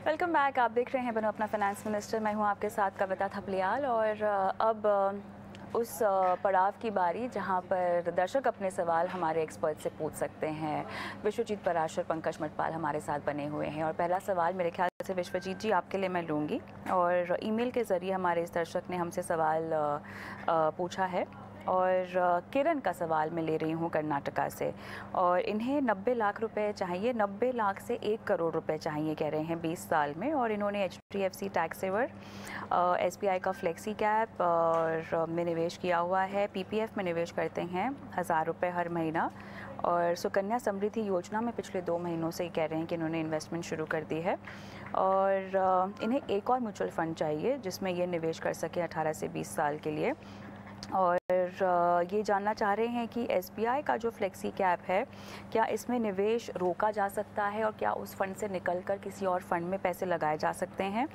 Welcome back. आप देख रहे हैं बनो अपना फाइनेंस मिनिस्टर। मैं हूं आपके साथ कविता थपलियाल और अब उस पड़ाव की बारी जहां पर दर्शक अपने सवाल हमारे एक्सपर्ट से पूछ सकते हैं। विश्वजीत पराशर, पंकज मटपाल हमारे साथ बने हुए हैं और पहला सवाल मेरे ख्याल से विश्वजीत जी आपके लिए मैं लूँगी। और ईमेल के ज़रिए हमारे इस दर्शक ने हमसे सवाल पूछा है और किरण का सवाल मैं ले रही हूँ कर्नाटका से और इन्हें 90 लाख रुपए चाहिए। 90 लाख से 1 करोड़ रुपए चाहिए कह रहे हैं 20 साल में। और इन्होंने HDFC टैक्स सेवर, SBI का फ्लेक्सी कैप और में निवेश किया हुआ है। PPF में निवेश करते हैं 1000 रुपये हर महीना और सुकन्या समृद्धि योजना में पिछले 2 महीनों से ही कह रहे हैं कि इन्होंने इन्वेस्टमेंट शुरू कर दी है। और इन्हें एक और म्यूचुअल फ़ंड चाहिए जिसमें ये निवेश कर सके 18 से 20 साल के लिए। और ये जानना चाह रहे हैं कि SBI का जो फ्लेक्सी कैप है, क्या इसमें निवेश रोका जा सकता है और क्या उस फंड से निकलकर किसी और फंड में पैसे लगाए जा सकते हैं।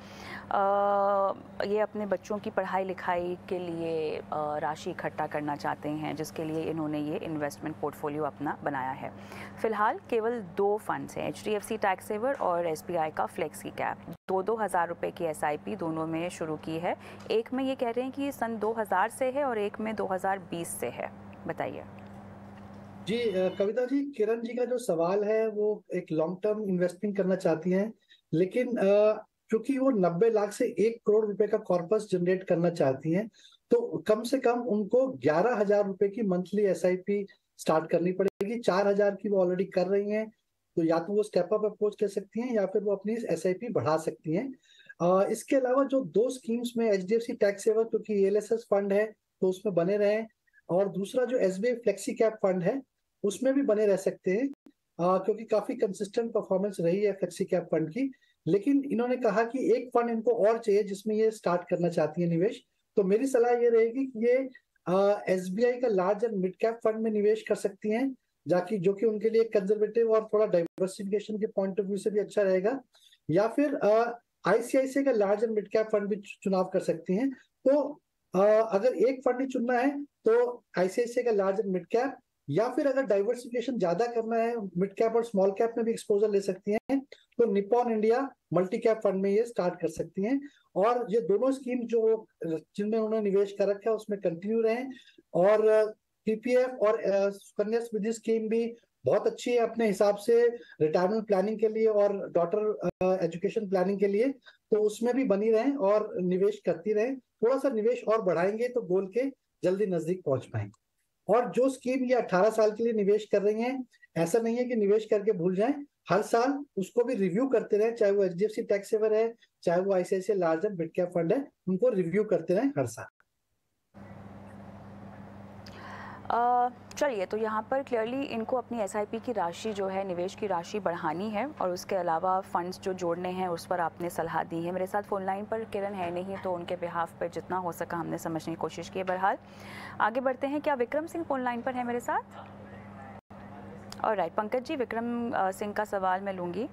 ये अपने बच्चों की पढ़ाई लिखाई के लिए राशि इकट्ठा करना चाहते हैं जिसके लिए इन्होंने ये इन्वेस्टमेंट पोर्टफोलियो अपना बनाया है। फ़िलहाल केवल 2 फंड्स हैं, HDFC टैक्स सेवर और SBI का फ्लेक्सी कैप। 2-2 हज़ार रुपये की SIP दोनों में शुरू की है। एक में ये कह रहे हैं कि सन 2000 से है और एक में 2020 से है। बताइए जी। कविता जी, किरण जी का जो सवाल है वो एक लॉन्ग टर्म इन्वेस्टिंग करना चाहती हैं, लेकिन क्योंकि वो 90 लाख से 1 करोड़ रुपए का कॉर्पस जनरेट करना चाहती हैं, तो कम से कम उनको 11,000 रुपए की मंथली SIP स्टार्ट करनी पड़ेगी। 4,000 की वो ऑलरेडी कर रही हैं, तो या तो वो स्टेप अप अप्रोच कर सकती हैं या फिर वो अपनी SIP बढ़ा सकती हैं। इसके अलावा जो 2 स्कीम्स में HDFC टैक्स सेवर, क्योंकि ALSS फंड है तो उसमें बने रहें, और दूसरा जो SBI फ्लेक्सी कैप फंड है उसमें भी बने रह सकते हैं, क्योंकि काफी कंसिस्टेंट परफॉर्मेंस रही है फ्लेक्सी कैप फंड की। लेकिन इन्होंने कहा कि एक फंड इनको और चाहिए जिसमें ये स्टार्ट करना चाहती है निवेश। तो मेरी सलाह ये रहेगी कि ये SBI का large and mid cap fund में निवेश कर सकती हैं, जाकि जो कि उनके लिए कंजर्वेटिव और थोड़ा डाइवर्सिफिकेशन के पॉइंट ऑफ व्यू से भी अच्छा रहेगा। या फिर ICICI का large and mid cap fund भी चुनाव कर सकती हैं। तो अगर एक फंड ही चुनना है तो ICICI का लार्ज एंड मिड कैप, या फिर अगर डाइवर्सिफिकेशन ज्यादा करना है, मिड कैप और स्मॉल कैप में भी एक्सपोजर ले सकती हैं, तो Nippon India multi cap fund में ये स्टार्ट कर सकती हैं। और ये दोनों स्कीम जो जिनमें उन्होंने निवेश कर रखा है उसमें कंटिन्यू रहें। और PPF और सुकन्या समृद्धि स्कीम भी बहुत अच्छी है अपने हिसाब से रिटायरमेंट प्लानिंग के लिए और डॉटर एजुकेशन प्लानिंग के लिए, तो उसमें भी बनी रहें और निवेश करती रहें। थोड़ा सा निवेश और बढ़ाएंगे तो गोल के जल्दी नजदीक पहुंच पाएंगे। और जो स्कीम ये 18 साल के लिए निवेश कर रही हैं, ऐसा नहीं है कि निवेश करके भूल जाएं, हर साल उसको भी रिव्यू करते रहें, चाहे वो HDFC टैक्स सेवर है, चाहे वो ICICI large and mid cap fund है, उनको रिव्यू करते रहें हर साल। चलिए, तो यहाँ पर क्लियरली इनको अपनी SIP की राशि जो है, निवेश की राशि बढ़ानी है और उसके अलावा फंड्स जो जोड़ने हैं उस पर आपने सलाह दी है। मेरे साथ फ़ोन लाइन पर किरण है नहीं, तो उनके बिहाफ पर जितना हो सका हमने समझने की कोशिश की है। बहरहाल आगे बढ़ते हैं। क्या विक्रम सिंह फ़ोन लाइन पर है मेरे साथ? और राइट पंकज जी, विक्रम सिंह का सवाल मैं लूँगी।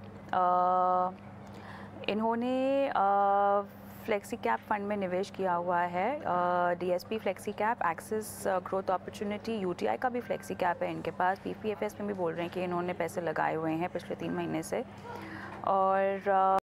इन्होंने फ्लेक्सी कैप फंड में निवेश किया हुआ है, DSP flexi cap, Axis growth opportunity, UTI का भी फ्लेक्सी कैप है इनके पास। PPFS में भी बोल रहे हैं कि इन्होंने पैसे लगाए हुए हैं पिछले 3 महीने से। और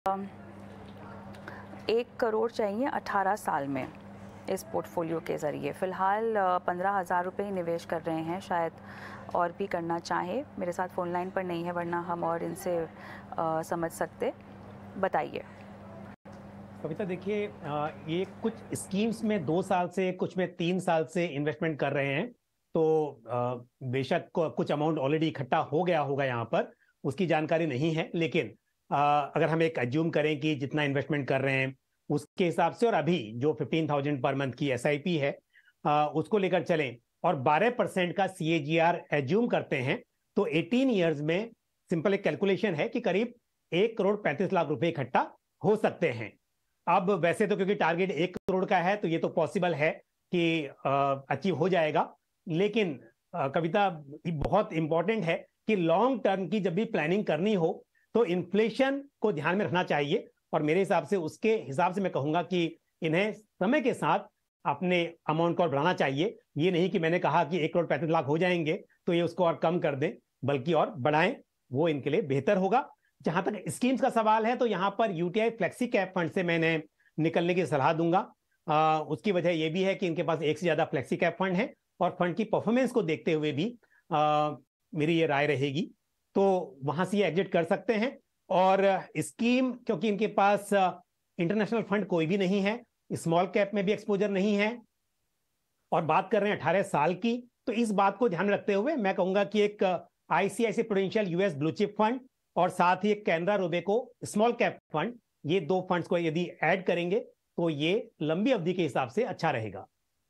1 करोड़ चाहिए 18 साल में इस पोर्टफोलियो के ज़रिए। फ़िलहाल 15,000 रुपये ही निवेश कर रहे हैं, शायद और भी करना चाहे। मेरे साथ फ़ोन लाइन पर नहीं है, वरना हम और इनसे समझ सकते। बताइए कविता। देखिए, ये कुछ स्कीम्स में 2 साल से, कुछ में 3 साल से इन्वेस्टमेंट कर रहे हैं, तो बेशक कुछ अमाउंट ऑलरेडी इकट्ठा हो गया होगा यहाँ पर, उसकी जानकारी नहीं है। लेकिन अगर हम एक एज्यूम करें कि जितना इन्वेस्टमेंट कर रहे हैं उसके हिसाब से, और अभी जो 15,000 पर मंथ की SIP है उसको लेकर चलें और 12% का CAGR एज्यूम करते हैं, तो 18 ईयर्स में सिंपल एक कैलकुलेशन है कि करीब 1 करोड़ 35 लाख रुपए इकट्ठा हो सकते हैं। अब वैसे तो क्योंकि टारगेट 1 करोड़ का है तो ये तो पॉसिबल है कि अचीव हो जाएगा, लेकिन कविता बहुत इंपॉर्टेंट है कि लॉन्ग टर्म की जब भी प्लानिंग करनी हो तो इन्फ्लेशन को ध्यान में रखना चाहिए। और मेरे हिसाब से, उसके हिसाब से मैं कहूंगा कि इन्हें समय के साथ अपने अमाउंट को बढ़ाना चाहिए। ये नहीं कि मैंने कहा कि 1 करोड़ 35 लाख हो जाएंगे तो ये उसको और कम कर दें, बल्कि और बढ़ाएं, वो इनके लिए बेहतर होगा। जहां तक स्कीम्स का सवाल है तो यहाँ पर यूटीआई फ्लेक्सी कैप फंड से मैंने निकलने की सलाह दूंगा। उसकी वजह यह भी है कि इनके पास एक से ज्यादा फ्लेक्सी कैप फंड है और फंड की परफॉर्मेंस को देखते हुए भी मेरी ये राय रहेगी, तो वहां से ये एग्जिट कर सकते हैं। और स्कीम, क्योंकि इनके पास इंटरनेशनल फंड कोई भी नहीं है, स्मॉल कैप में भी एक्सपोजर नहीं है और बात कर रहे हैं 18 साल की, तो इस बात को ध्यान में रखते हुए मैं कहूंगा कि एक ICICI Prudential US blue chip fund और साथ ही एक Canara Robeco small cap fund, ये दो फंड्स को यदि ऐड करेंगे तो ये लंबी अवधि के हिसाब से अच्छा रहेगा।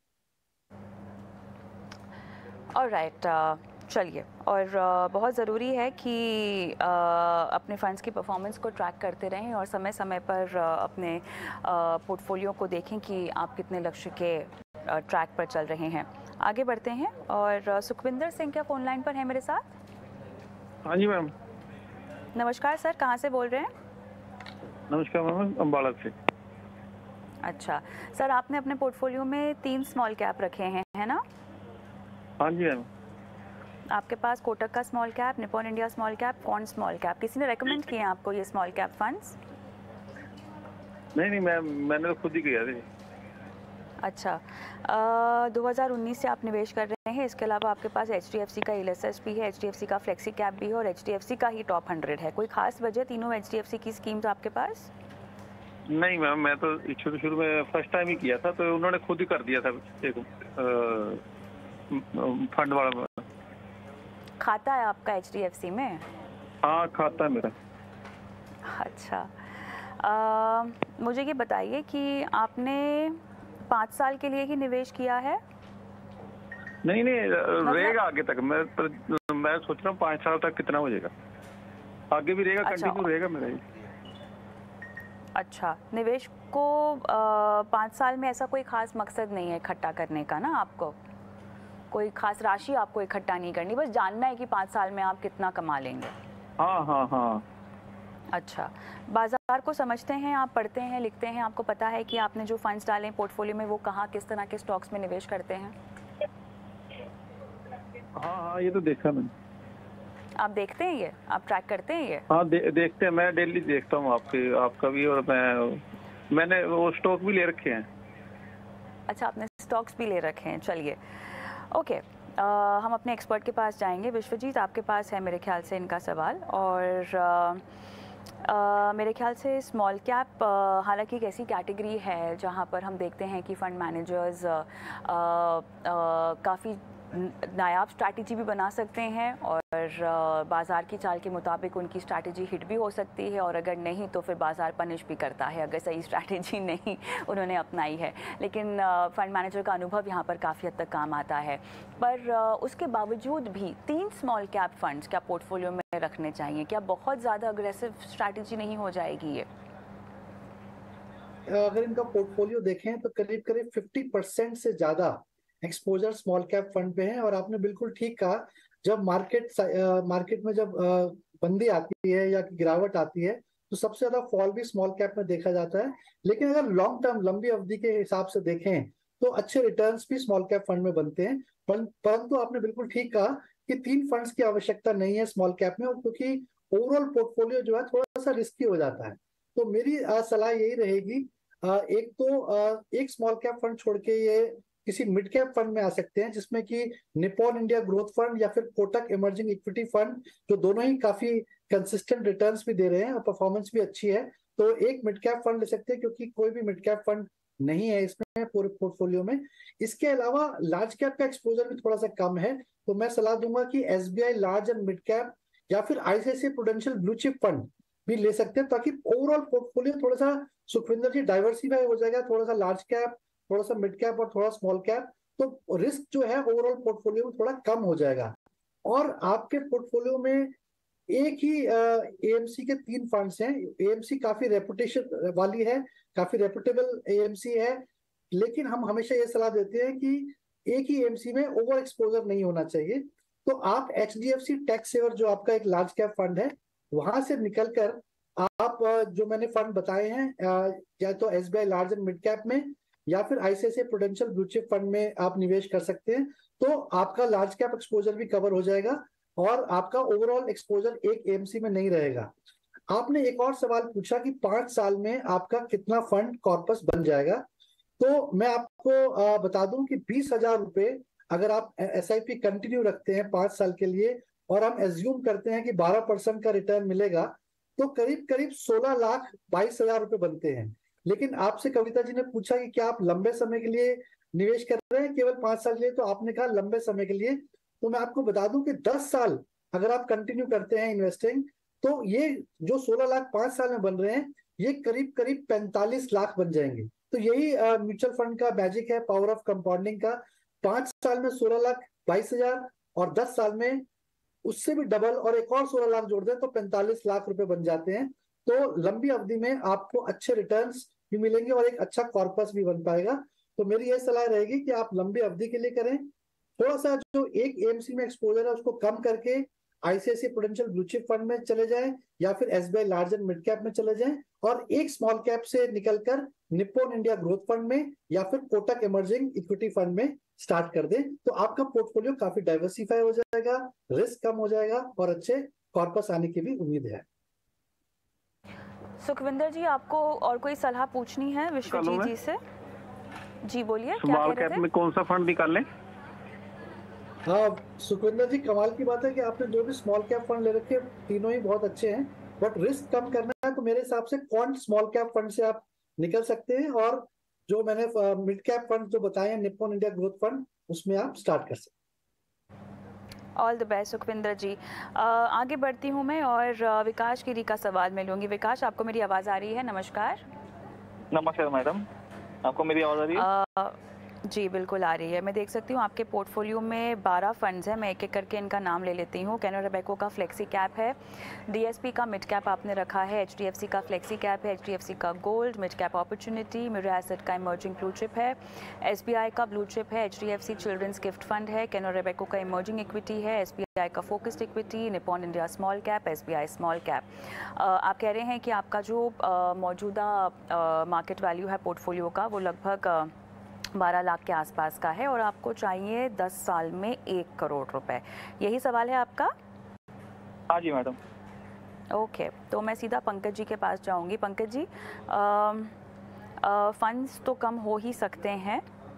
ऑलराइट, चलिए, और बहुत ज़रूरी है कि अपने फंड्स की परफॉर्मेंस को ट्रैक करते रहें और समय समय पर अपने पोर्टफोलियो को देखें कि आप कितने लक्ष्य के ट्रैक पर चल रहे हैं। आगे बढ़ते हैं और सुखविंदर सिंह क्या फ़ोन लाइन पर है मेरे साथ? हाँ जी मैम। नमस्कार सर, कहाँ से बोल रहे हैं? नमस्कार मैम, अम्बाला से। अच्छा सर, आपने अपने पोर्टफोलियो में 3 स्मॉल कैप रखे हैं, है ना? हाँ जी मैम। आपके पास कोटक का small cap, Nippon India small cap, कौन स्मॉल कैप, किसी ने रेकमेंड किए हैं आपको ये स्मॉल कैप फंड्स? नहीं मैम, मैंने तो खुद ही किया थे। अच्छा, 2019 से आप निवेश कर रहे हैं। इसके अलावा आपके पास HDFC का LSS भी है, HDFC का फ्लेक्सी कैप भी है और HDFC का ही टॉप 100 है। कोई खास वजह तीनों HDFC की स्कीम्स आपके पास? नहीं मैम, मैं तो शुरू में फर्स्ट टाइम ही किया था, तो उन्होंने खुद ही कर दिया था एक फंड वाला। खाता है आपका HDFC में? हाँ, खाता है मेरा। अच्छा, मुझे ये बताइए कि आपने 5 साल के लिए ही निवेश किया है? नहीं, रहेगा आगे तक। मैं सोच रहा हूँ 5 साल तक कितना हो जाएगा, आगे भी रहेगा। अच्छा, कंटिन्यू रहेगा मेरा ये। अच्छा, निवेश को 5 साल में ऐसा कोई खास मकसद नहीं है इकट्ठा करने का ना? आपको कोई खास राशि आपको इकट्ठा नहीं करनी, बस जानना है कि 5 साल में आप कितना कमा लेंगे। हाँ। अच्छा, बाजार को समझते हैं आप, पढ़ते हैं, लिखते हैं, आपको पता है कि आपने जो फंड्स डाले हैं पोर्टफोलियो में वो कहाँ किस तरह के स्टॉक्स में निवेश करते हैं? हाँ, ये तो देखा मैंने। आप देखते हैं ये, आप ट्रैक करते हैं ये? हाँ, देखते हैं, मैं डेली देखता हूँ आपका भी, और मैंने वो स्टॉक भी ले रखे हैं। अच्छा, आपने स्टॉक्स भी ले रखे हैं। चलिए, ओके, हम अपने एक्सपर्ट के पास जाएंगे। विश्वजीत, आपके पास है मेरे ख्याल से इनका सवाल, और मेरे ख्याल से स्मॉल कैप हालांकि एक ऐसी कैटेगरी है जहां पर हम देखते हैं कि फंड मैनेजर्स काफ़ी नायाब स्ट्रैटेजी भी बना सकते हैं और बाज़ार की चाल के मुताबिक उनकी स्ट्रैटेजी हिट भी हो सकती है, और अगर नहीं तो फिर बाज़ार पनिश भी करता है अगर सही स्ट्रैटेजी नहीं उन्होंने अपनाई है। लेकिन फंड मैनेजर का अनुभव यहाँ पर काफ़ी हद तक काम आता है। पर उसके बावजूद भी 3 स्मॉल कैप फंड्स क्या पोर्टफोलियो में रखने चाहिए? क्या बहुत ज़्यादा अग्रेसिव स्ट्रैटेजी नहीं हो जाएगी ये? अगर इनका पोर्टफोलियो देखें तो करीब करीब 50% से ज्यादा एक्सपोजर स्मॉल कैप फंड पे है। और आपने बिल्कुल ठीक कहा, जब मार्केट में जब मंदी आती है या गिरावट आती है तो सबसे ज्यादा फॉल भी स्मॉल कैप में देखा जाता है। लेकिन अगर लॉन्ग टर्म, लंबी अवधि के हिसाब से देखें तो अच्छे रिटर्न्स भी स्मॉल कैप फंड में बनते हैं। परंतु आपने बिल्कुल ठीक कहा कि 3 फंड्स की आवश्यकता नहीं है स्मॉल कैप में, क्योंकि ओवरऑल पोर्टफोलियो जो है थोड़ा सा रिस्की हो जाता है। तो मेरी सलाह यही रहेगी, एक स्मॉल कैप फंड छोड़ के ये किसी मिड कैप फंड में आ सकते हैं, जिसमें कि निपॉन इंडिया ग्रोथ फंड या फिर कोटक इमर्जिंग इक्विटी फंड, जो दोनों ही काफी कंसिस्टेंट रिटर्न्स भी दे रहे हैं और परफॉर्मेंस भी अच्छी है। तो एक मिड कैप फंड ले सकते हैं, क्योंकि कोई भी मिड कैप फंड नहीं है इसमें पूरे पोर्टफोलियो में। इसके अलावा लार्ज कैप का एक्सपोजर भी थोड़ा सा कम है, तो मैं सलाह दूंगा कि SBI large and mid cap या फिर ICICI Prudential blue chip fund भी ले सकते हैं, ताकि ओवरऑल पोर्टफोलियो थोड़ा सा, सुखविंदर जी, डाइवर्सिफाई हो जाएगा। थोड़ा सा लार्ज कैप, थोड़ा सा मिड कैप और थोड़ा स्मॉल कैप, तो रिस्क जो है ओवरऑल पोर्टफोलियो में थोड़ा कम हो जाएगा। और आपके पोर्टफोलियो में एक ही AMC के 3 फंड्स हैं। AMC काफी रेपुटेशन वाली है, काफी रेपुटेबल AMC है, लेकिन हम हमेशा ये सलाह देते हैं कि एक ही AMC में ओवर एक्सपोजर नहीं होना चाहिए। तो आप HDFC टैक्स सेवर, जो आपका एक लार्ज कैप फंड है, वहां से निकलकर आप जो मैंने फंड बताए हैं, या तो SBI large and mid cap में या फिर ICICI Prudential blue chip fund में आप निवेश कर सकते हैं। तो आपका लार्ज कैप एक्सपोजर भी कवर हो जाएगा और आपका ओवरऑल एक्सपोजर एक AMC में नहीं रहेगा। आपने एक और सवाल पूछा कि 5 साल में आपका कितना फंड कॉर्पस बन जाएगा। तो मैं आपको बता दूं कि 20,000 रुपए अगर आप SIP कंटिन्यू रखते हैं 5 साल के लिए, और हम एज्यूम करते हैं कि 12% का रिटर्न मिलेगा, तो करीब करीब 16,22,000 रुपए बनते हैं। लेकिन आपसे कविता जी ने पूछा कि क्या आप लंबे समय के लिए निवेश कर रहे हैं, केवल 5 साल के लिए, तो आपने कहा लंबे समय के लिए। तो मैं आपको बता दूं कि 10 साल अगर आप कंटिन्यू करते हैं इन्वेस्टिंग, तो ये जो 16 लाख 5 साल में बन रहे हैं, ये करीब करीब 45 लाख बन जाएंगे। तो यही म्यूचुअल फंड का मैजिक है, पावर ऑफ कंपाउंडिंग का। 5 साल में 16,22,000 और 10 साल में उससे भी डबल और एक और 16 लाख जोड़ दें तो 45 लाख रुपए बन जाते हैं। तो लंबी अवधि में आपको अच्छे रिटर्न्स भी मिलेंगे और एक अच्छा कॉर्पस भी बन पाएगा। तो मेरी यह सलाह रहेगी कि आप लंबी अवधि के लिए करें। थोड़ा सा जो एक AMC में एक्सपोजर है उसको कम करके ICICI Prudential blue chip fund में चले जाएं, या फिर SBI large and mid cap में चले जाएं, और एक स्मॉल कैप से निकलकर निप्पॉन इंडिया ग्रोथ फंड में या फिर कोटक इमर्जिंग इक्विटी फंड में स्टार्ट कर दें। तो आपका पोर्टफोलियो काफी डाइवर्सिफाई हो जाएगा, रिस्क कम हो जाएगा और अच्छे कॉर्पस आने की भी उम्मीद है। सुखविंदर जी, आपको और कोई सलाह पूछनी है विश्वजीत जी से? जी बोलिए, क्या स्मॉल कह रहे कैप थे? में कौन सा फंड निकाल लें? हाँ सुखविंदर जी, कमाल की बात है कि आपने जो भी स्मॉल कैप फंड ले रखे तीनों ही बहुत अच्छे हैं, बट रिस्क कम करना है तो मेरे हिसाब से क्वांट स्मॉल कैप फंड से आप निकल सकते हैं, और जो मैंने मिड कैप फंड जो बताए हैं निप्पॉन इंडिया ग्रोथ फंड, उसमें आप स्टार्ट कर सकते हैं। All the best Sukhwinder ji. आगे बढ़ती हूँ मैं और विकास गिरी का सवाल मैं लूँगी। विकास, आपको मेरी आवाज़ आ रही है? नमस्कार। नमस्कार मैडम, आपको मेरी आवाज़ आ रही है? जी बिल्कुल आ रही है। मैं देख सकती हूँ आपके पोर्टफोलियो में 12 फंड्स हैं। मैं एक एक करके इनका नाम ले लेती हूँ। कैनरा बैंक का फ्लेक्सी कैप है, DSP का मिड कैप आपने रखा है, HDFC का फ्लेक्सी कैप है, HDFC का gold, mid cap opportunity, Mirae asset का इमर्जिंग ब्लू चिप है, SBI का ब्लू चिप है, HDFC चिल्ड्रंस गिफ्ट फंड है, कैनरा बैंक का इमर्जिंग इक्विटी है, SBI का focused equity, Nippon India small cap, SBI small cap. आप कह रहे हैं कि आपका जो मौजूदा मार्केट वैल्यू है पोर्टफोलियो का वो लगभग 12 लाख के आसपास का है और आपको चाहिए 10 साल में 1 करोड़ रुपए। यही सवाल है आपका? हाँ जी मैडम। ओके, तो मैं सीधा पंकज जी के पास जाऊंगी। पंकज जी, फंड्स तो कम हो ही सकते हैं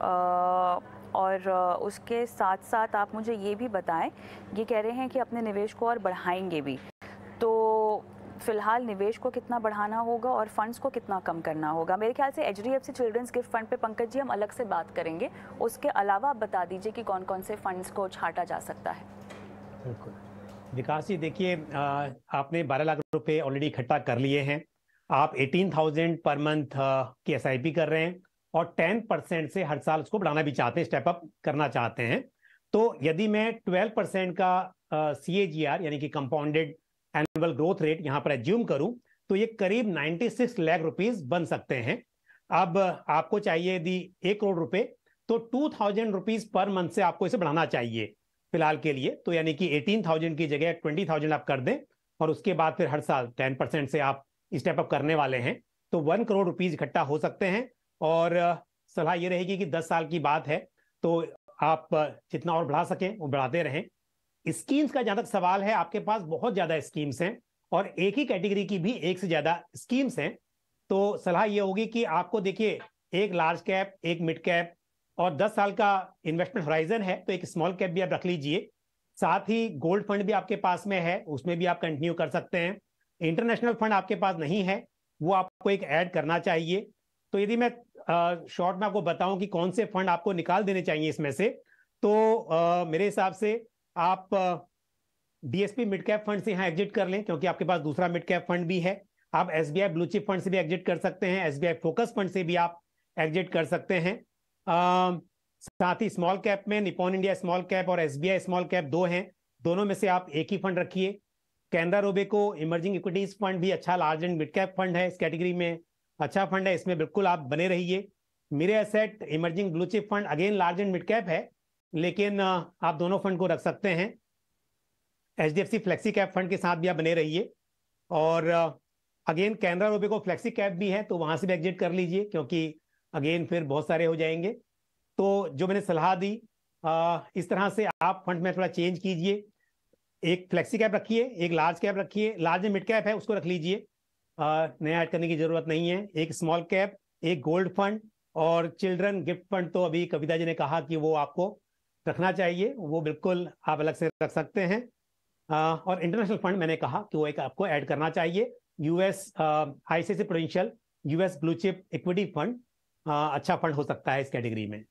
और उसके साथ साथ आप मुझे ये भी बताएं, ये कह रहे हैं कि अपने निवेश को और बढ़ाएंगे भी, तो फिलहाल निवेश को कितना बढ़ाना होगा और फंड्स को कितना कम करना होगा? मेरे ख्याल से HDFC चिल्ड्रंस गिफ्ट फंड पे पंकज जी हम अलग से बात करेंगे। उसके अलावा आप बता दीजिए कि कौन कौन से फंड्स को छांटा जा सकता है। बिल्कुल विकास जी, देखिए आपने 12 लाख रुपए ऑलरेडी इकट्ठा कर लिए हैं। आप 18,000 पर मंथ की SIP कर रहे हैं और 10% से हर साल उसको बढ़ाना भी चाहते हैं, स्टेप अप करना चाहते हैं। तो यदि मैं 12% का CAGR यानी कि कंपाउंडेड एनुअल ग्रोथ रेट यहां पर एज्यूम करूं तो ये करीब 96 लाख रुपीस बन सकते हैं। अब आपको चाहिए यदि 1 करोड़ रुपए तो 2,000 रुपीस पर मंथ से आपको इसे बढ़ाना चाहिए फिलहाल के लिए। तो यानी कि 18,000 की जगह 20,000 आप कर दें और उसके बाद फिर हर साल 10% से आप स्टेप अप करने वाले हैं तो 1 करोड़ रुपीस इकट्ठा हो सकते हैं। और सलाह ये रहेगी कि 10 साल की बात है तो आप जितना और बढ़ा सकें वो बढ़ाते रहें। स्कीम्स का जहां तक सवाल है, आपके पास बहुत ज्यादा स्कीम्स हैं और एक ही कैटेगरी की भी एक से ज्यादा स्कीम्स हैं। तो सलाह ये होगी कि आपको देखिए एक लार्ज कैप, एक मिड कैप और 10 साल का इन्वेस्टमेंट होराइजन है तो एक स्मॉल कैप भी आप रख लीजिए। साथ ही गोल्ड फंड भी आपके पास में है, उसमें भी आप कंटिन्यू कर सकते हैं। इंटरनेशनल फंड आपके पास नहीं है, वो आपको एक ऐड करना चाहिए। तो यदि मैं शॉर्ट में आपको बताऊं कि कौन से फंड आपको निकाल देने चाहिए इसमें से, तो मेरे हिसाब से आप DSP मिड कैप फंड से यहाँ एग्जिट कर लें क्योंकि आपके पास दूसरा मिड कैप फंड भी है। आप SBI ब्लू चिप फंड से भी एग्जिट कर सकते हैं, SBI फोकस फंड से भी आप एग्जिट कर सकते हैं। साथ ही स्मॉल कैप में निप्पॉन इंडिया स्मॉल कैप और SBI स्मॉल कैप दो हैं, दोनों में से आप एक ही फंड रखिए। Canara Robeco emerging equities fund भी अच्छा large and mid cap fund है, इस कैटेगरी में अच्छा फंड है, इसमें बिल्कुल आप बने रहिए। Mirae asset emerging blue chip fund again large and mid cap है लेकिन आप दोनों फंड को रख सकते हैं। HDFC फ्लेक्सी कैप फंड के साथ भी आप बने रहिए और again Canara Robeco flexi cap भी है तो वहां से भी एग्जिट कर लीजिए क्योंकि अगेन फिर बहुत सारे हो जाएंगे। तो जो मैंने सलाह दी इस तरह से आप फंड में थोड़ा चेंज कीजिए। एक फ्लेक्सी कैप रखिए, एक लार्ज कैप रखिए, लार्ज में मिड कैप है उसको रख लीजिए, नया ऐड करने की जरूरत नहीं है। एक स्मॉल कैप, एक गोल्ड फंड और चिल्ड्रन गिफ्ट फंड तो अभी कविता जी ने कहा कि वो आपको रखना चाहिए, वो बिल्कुल आप अलग से रख सकते हैं। और इंटरनेशनल फंड मैंने कहा कि वो एक आपको ऐड करना चाहिए। US ICICI Prudential US blue chip equity fund अच्छा फंड हो सकता है इस कैटेगरी में।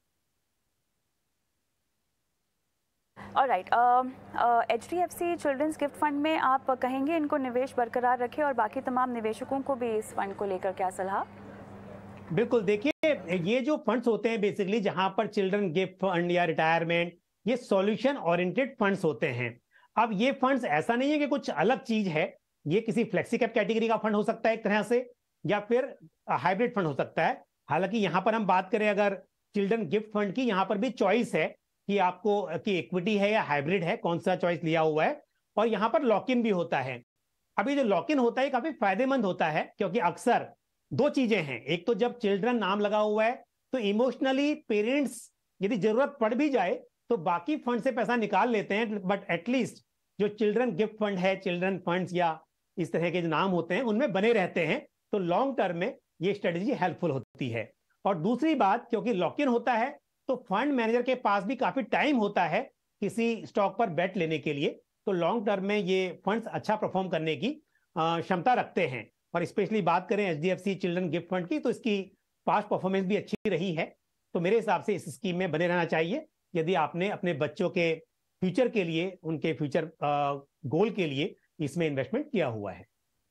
Alright, HDFC children's gift fund में आप कहेंगे इनको निवेश बरकरार रखें और बाकी तमाम निवेशकों को भी इस फंड को लेकर क्या सलाह? बिल्कुल, देखिए ये जो फंड्स होते हैं बेसिकली जहां पर चिल्ड्रन गिफ्ट फंड या रिटायरमेंट, ये सॉल्यूशन ओरिएंटेड फंड्स होते हैं। अब ये फंड्स ऐसा नहीं है कि कुछ अलग चीज है, ये किसी फ्लेक्सी कैप कैटेगरी का फंड हो सकता है एक तरह से, या फिर हाइब्रिड फंड हो सकता है। हालांकि यहां पर हम बात करें अगर चिल्ड्रन गिफ्ट फंड की, यहां पर भी चॉइस है कि आपको कि इक्विटी है या हाइब्रिड है, कौन सा चॉइस लिया हुआ है। और यहां पर लॉक इन भी होता है। अभी जो लॉक इन होता है काफी फायदेमंद होता है, क्योंकि अक्सर दो चीजें हैं। एक तो जब चिल्ड्रन नाम लगा हुआ है तो इमोशनली पेरेंट्स यदि जरूरत पड़ भी जाए तो बाकी फंड से पैसा निकाल लेते हैं, बट एटलीस्ट जो चिल्ड्रन गिफ्ट फंड है, चिल्ड्रन फंड्स या इस तरह के जो नाम होते हैं उनमें बने रहते हैं, तो लॉन्ग टर्म में ये स्ट्रेटेजी हेल्पफुल होती है। और दूसरी बात, क्योंकि लॉक इन होता है तो फंड मैनेजर के पास भी काफी टाइम होता है किसी स्टॉक पर बेट लेने के लिए, तो लॉन्ग टर्म में ये फंड्स अच्छा परफॉर्म करने की क्षमता रखते हैं। और स्पेशली बात करें HDFC चिल्ड्रन गिफ्ट फंड की, तो इसकी पास्ट परफॉर्मेंस भी अच्छी रही है। तो मेरे हिसाब से इस स्कीम में बने रहना चाहिए यदि आपने अपने बच्चों के फ्यूचर के लिए, उनके फ्यूचर गोल के लिए इसमें इन्वेस्टमेंट किया हुआ है।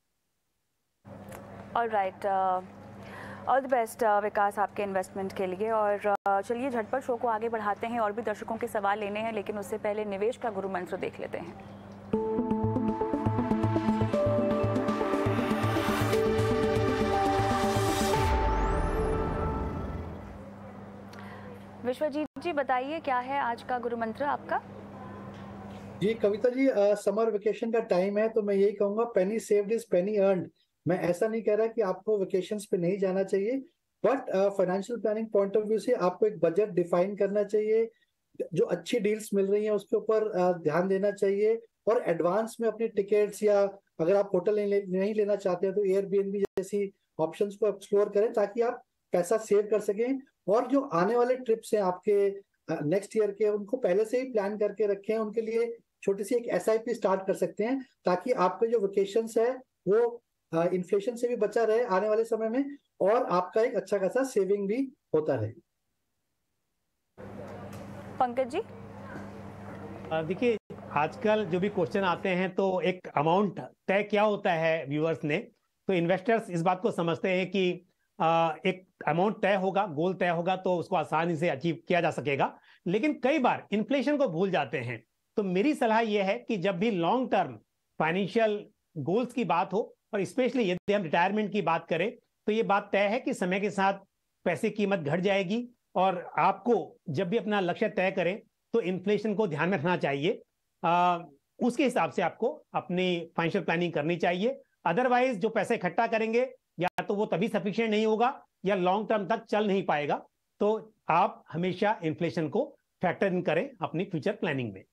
Alright, all the best Vikas आपके इन्वेस्टमेंट के लिए। और चलिए झटपट शो को आगे बढ़ाते हैं, और भी दर्शकों के सवाल लेने हैं, लेकिन उससे पहले निवेश का गुरु मंत्र देख लेते हैं। विश्वजीत जी बताइए क्या है आज का गुरु मंत्र आपका? जी कविता जी, समर वेकेशन का टाइम है तो मैं यही कहूंगा, penny saved is penny earned. मैं ऐसा नहीं कह रहा कि आपको वेकेशंस पे नहीं जाना चाहिए, but financial planning point of view से आपको एक बजट डिफाइन करना चाहिए। जो अच्छी डील्स मिल रही हैं उसके ऊपर ध्यान देना चाहिए, और एडवांस में अपनी टिकट्स, या अगर आप होटल नहीं लेना चाहते हैं तो एयरबीएनबी जैसी ऑप्शंस को एक्सप्लोर करें ताकि आप पैसा सेव कर सकें। और जो आने वाले ट्रिप्स हैं आपके नेक्स्ट ईयर के, उनको पहले से ही प्लान करके रखें। उनके लिए छोटी सी एक SIP स्टार्ट कर सकते हैं ताकि आपके जो वेकेशंस है वो इन्फ्लेशन से भी बचा रहे आने वाले समय में, और आपका एक अच्छा खासा सेविंग भी होता रहे। पंकज जी देखिए आजकल जो भी क्वेश्चन आते हैं तो एक अमाउंट तय क्या होता है व्यूअर्स ने, तो इन्वेस्टर्स इस बात को समझते हैं कि एक अमाउंट तय होगा, गोल तय होगा तो उसको आसानी से अचीव किया जा सकेगा, लेकिन कई बार इन्फ्लेशन को भूल जाते हैं। तो मेरी सलाह यह है कि जब भी लॉन्ग टर्म फाइनेंशियल गोल्स की बात हो, और स्पेशली यदि हम रिटायरमेंट की बात करें, तो ये बात तय है कि समय के साथ पैसे की कीमत घट जाएगी, और आपको जब भी अपना लक्ष्य तय करें तो इन्फ्लेशन को ध्यान में रखना चाहिए। उसके हिसाब से आपको अपनी फाइनेंशियल प्लानिंग करनी चाहिए। अदरवाइज जो पैसे इकट्ठा करेंगे या तो वो तभी सफिशिएंट नहीं होगा या लॉन्ग टर्म तक चल नहीं पाएगा। तो आप हमेशा इन्फ्लेशन को फैक्टर इन करें अपनी फ्यूचर प्लानिंग में।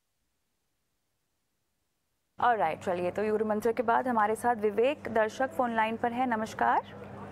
ऑलराइट, चलिए तो गुरु मंत्र के बाद हमारे साथ विवेक दर्शक फोन लाइन पर है। नमस्कार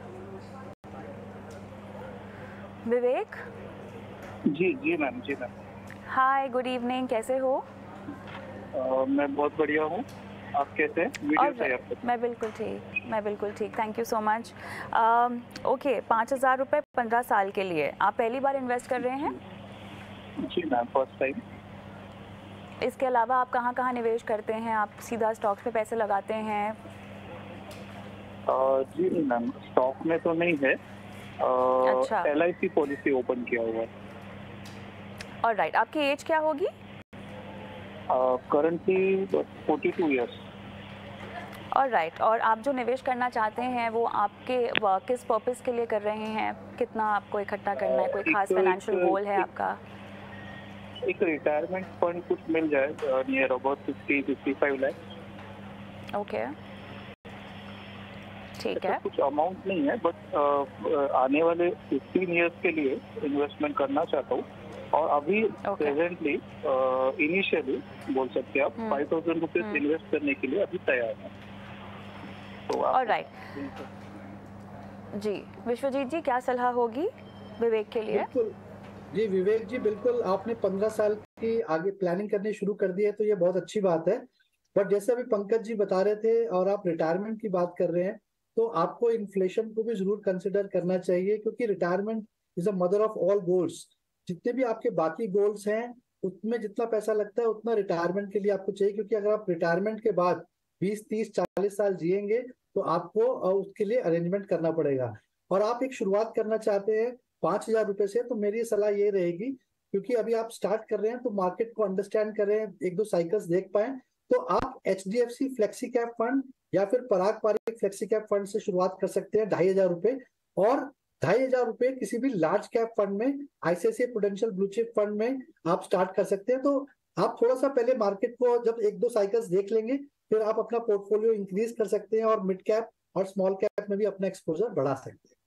विवेक। जी जी मैम, जी मैम। हाय, गुड इवनिंग, कैसे हो? मैं बहुत बढ़िया हूँ, आप कैसे? मैं बिल्कुल ठीक, thank you so much. Okay, 5,000 रुपये 15 साल के लिए आप पहली बार इन्वेस्ट कर रहे हैं? जी मैम, फर्स्ट टाइम। इसके अलावा आप कहाँ कहाँ निवेश करते हैं? आप सीधा स्टॉक्स पे पैसे लगाते हैं? जी मैम, स्टॉक में तो नहीं है, अच्छा। LIC पॉलिसी ओपन किया हुआ है। ऑलराइट, आपकी एज क्या होगी? Currently 42 years. ऑलराइट, और आप जो निवेश करना चाहते हैं वो आपके किस पर्पस के लिए कर रहे हैं? कितना आपको इकट्ठा करना है? कोई खास फाइनेंशियल गोल है आपका? एक रिटायरमेंट फंड कुछ मिल जाए नियर अबाउट 50-55 लाख। ओके, ठीक है। कुछ अमाउंट नहीं है, बट आने वाले 15 ईयर्स के लिए इन्वेस्टमेंट करना चाहता हूँ। और अभी प्रेजेंटली इनिशियली बोल सकते हैं आप 5,000 रुपीज इन्वेस्ट करने के लिए अभी तैयार हैं। तो आप ऑलराइट जी, विश्वजीत जी क्या सलाह होगी विवेक के लिए? बिल्कुल जी विवेक जी, बिल्कुल आपने 15 साल की आगे प्लानिंग करनी शुरू कर दी है तो ये बहुत अच्छी बात है। बट जैसे अभी पंकज जी बता रहे थे और आप रिटायरमेंट की बात कर रहे हैं, तो आपको इन्फ्लेशन को भी जरूर कंसिडर करना चाहिए, क्योंकि retirement is a mother of all goals. जितने भी आपके बाकी गोल्स हैं उसमें जितना पैसा लगता है उतना रिटायरमेंट के लिए आपको चाहिए, क्योंकि अगर आप रिटायरमेंट के बाद 20, 30, 40 साल जिएंगे तो आपको उसके लिए अरेंजमेंट करना पड़ेगा। और आप एक शुरुआत करना चाहते हैं 5,000 रुपए से, तो मेरी सलाह ये रहेगी, क्योंकि अभी आप स्टार्ट कर रहे हैं तो मार्केट को अंडरस्टैंड कर रहे हैं, 1-2 साइकिल्स देख पाए, तो आप HDFC फ्लेक्सी कैप फंड या फिर Parag Parikh flexi cap fund से शुरुआत कर सकते हैं 2,500 रुपए। और 2,500 रुपए किसी भी लार्ज कैप फंड में, ICICI Prudential blue chip fund में आप स्टार्ट कर सकते हैं। तो आप थोड़ा सा पहले मार्केट को जब 1-2 साइकिल्स देख लेंगे, फिर आप अपना पोर्टफोलियो इंक्रीज कर सकते हैं और मिड कैप और स्मॉल कैप में भी अपना एक्सपोजर बढ़ा सकते हैं।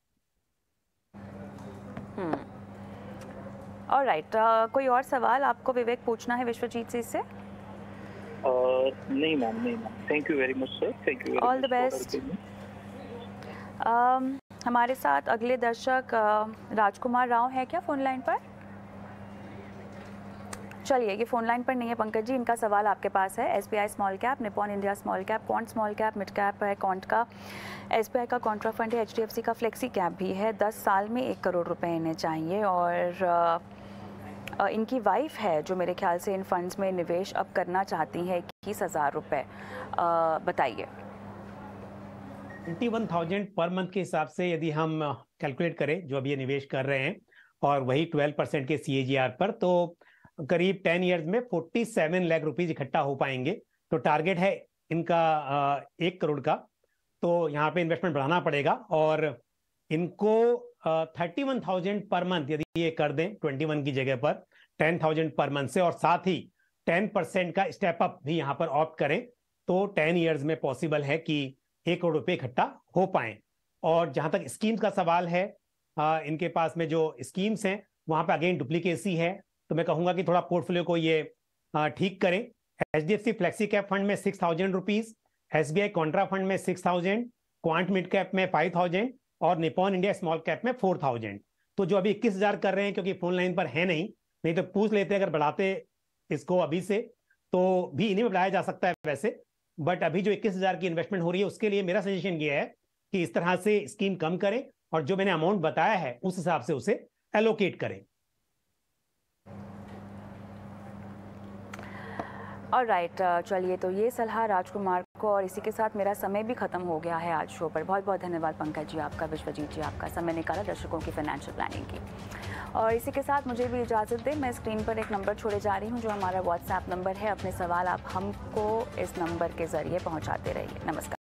ऑलराइट, कोई और सवाल आपको विवेक पूछना है विश्वजीत जी से? नहीं मैम, नहीं ma'am, thank you very much sir, thank you, all the best. हमारे साथ अगले दर्शक राजकुमार राव है क्या फोन लाइन पर? चलिए, ये फोन लाइन पर नहीं है पंकज जी, इनका सवाल आपके पास है। SBI small cap, Nippon India small cap, Quant small cap, mid cap है क्वांट का, SBI का कॉन्ट्रा फंड है, HDFC का फ्लेक्सी कैप भी है। 10 साल में 1 करोड़ रुपए इन्हें चाहिए और इनकी वाइफ है जो मेरे ख्याल से इन फंड्स में निवेश अब करना चाहती है 21,000 रुपये। बताइए। 21,000 पर मंथ के हिसाब से यदि हम कैलकुलेट करें जो अभी ये निवेश कर रहे हैं और वही 12% के CAGR पर, तो करीब 10 इयर्स में 47 लाख रुपीज इकट्ठा हो पाएंगे। तो टारगेट है इनका 1 करोड़ का, तो यहाँ पे इन्वेस्टमेंट बढ़ाना पड़ेगा और इनको 31,000 पर मंथ यदि ये कर दें 21 की जगह पर 10,000 पर मंथ से, और साथ ही 10% का स्टेप अप भी यहाँ पर ऑप्ट करें, तो 10 इयर्स में पॉसिबल है कि 1 करोड़ रुपए इकट्ठा हो पाए। और जहां तक स्कीम्स का सवाल है, इनके पास में जो स्कीम्स हैं वहां पे अगेन डुप्लीकेसी है, तो मैं कहूंगा कि थोड़ा पोर्टफोलियो को ये ठीक करें। HDFC फ्लेक्सी कैप फंड में 6,000 रुपीज, SBI कॉन्ट्रा फंड में 6,000, क्वांट मिड कैप में 5,000 और निपॉन इंडिया स्मॉल कैप में 4,000। तो जो अभी 21,000 कर रहे हैं, क्योंकि फोन लाइन पर है नहीं तो पूछ लेते अगर बढ़ाते इसको अभी से तो भी इन्हीं में बढ़ाया जा सकता है वैसे, बट अभी जो 21,000 की इन्वेस्टमेंट हो रही है उसके लिए मेरा सजेशन ये है कि इस तरह से स्कीम कम करें और जो मैंने अमाउंट बताया है उस हिसाब से उसे एलोकेट करें। ऑलराइट, चलिए, तो ये सलाह राजकुमार को, और इसी के साथ मेरा समय भी ख़त्म हो गया है आज शो पर। बहुत बहुत धन्यवाद पंकज जी आपका, विश्वजीत जी आपका, समय निकाला दर्शकों की फाइनेंशियल प्लानिंग की। और इसी के साथ मुझे भी इजाज़त दें। मैं स्क्रीन पर एक नंबर छोड़े जा रही हूँ जो हमारा WhatsApp नंबर है। अपने सवाल आप हमको इस नंबर के ज़रिए पहुँचाते रहिए। नमस्कार।